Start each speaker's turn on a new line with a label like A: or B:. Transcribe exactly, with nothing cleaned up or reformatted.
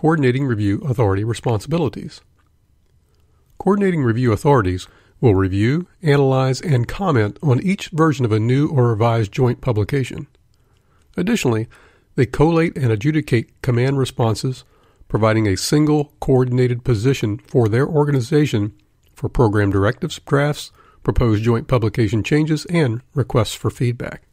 A: Coordinating Review Authority responsibilities. Coordinating Review Authorities will review, analyze, and comment on each version of a new or revised joint publication. Additionally, they collate and adjudicate command responses, providing a single coordinated position for their organization for program directives, drafts, proposed joint publication changes, and requests for feedback.